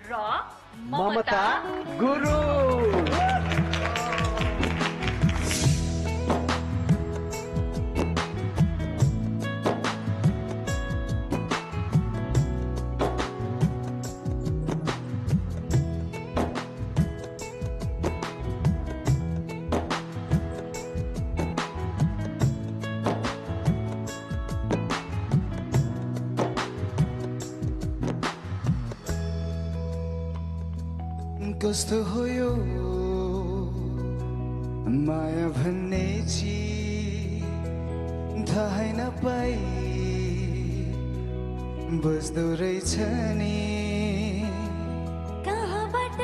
र ममता गुरु। कस्तो हो यो माया भन्ने चिज थाहै नपाई बस्दो रहेछ नि कहाँबाट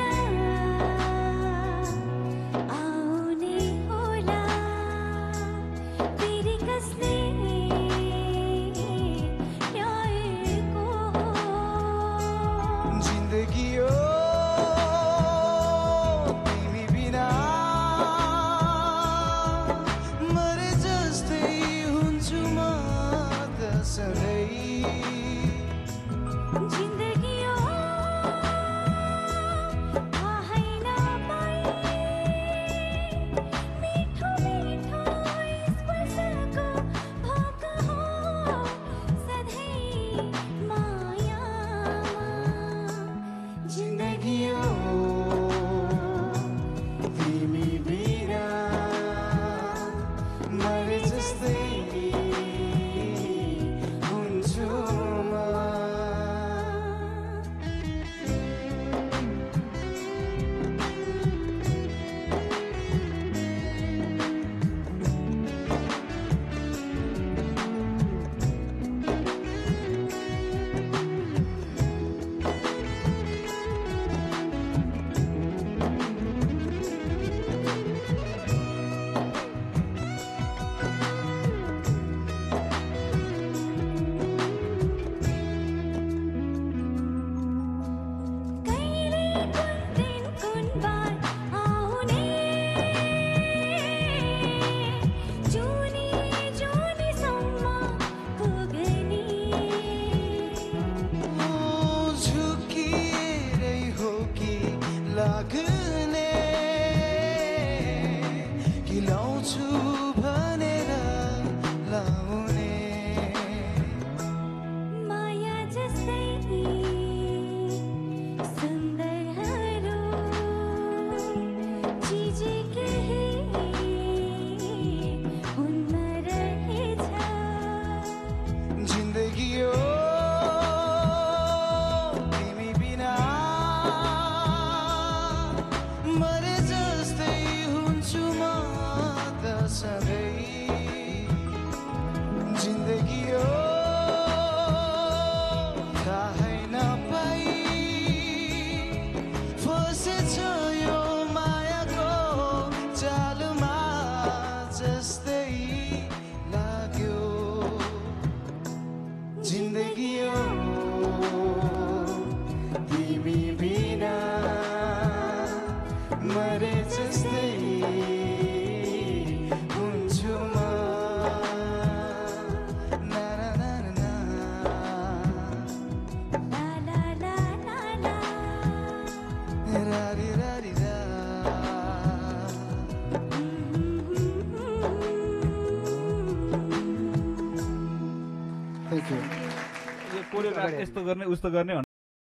आउने होला फेरि कसले ल्याएको जिन्दगी हो जिन्दगी हो थाहै नपाई मिठो मिठो स्पर्शको भोक हो सधैँ मायामा जिन्दगी हो तिमी बिना मरे जस्तै लाग्ने कि लाउँछु भनेर लाउने माया जस्तै सुन्दरहरू चिज केही हुन्न रहेछ जिन्दगी हो मरे जस्तै हुन्छु म त सधैँ जिन्दगी हो थाहै नपाई फसेछ यो मायाको चालमा जस्तै लाग्यो जिन्दगी हो तिमी बिना मरे जस्तै हुन्छु म ना ना ना ना ला ला ला ला ला रारी रारी रा थ्याङ्क यू कोरियोग्राफ यस्तो गर्ने उस्तो गर्ने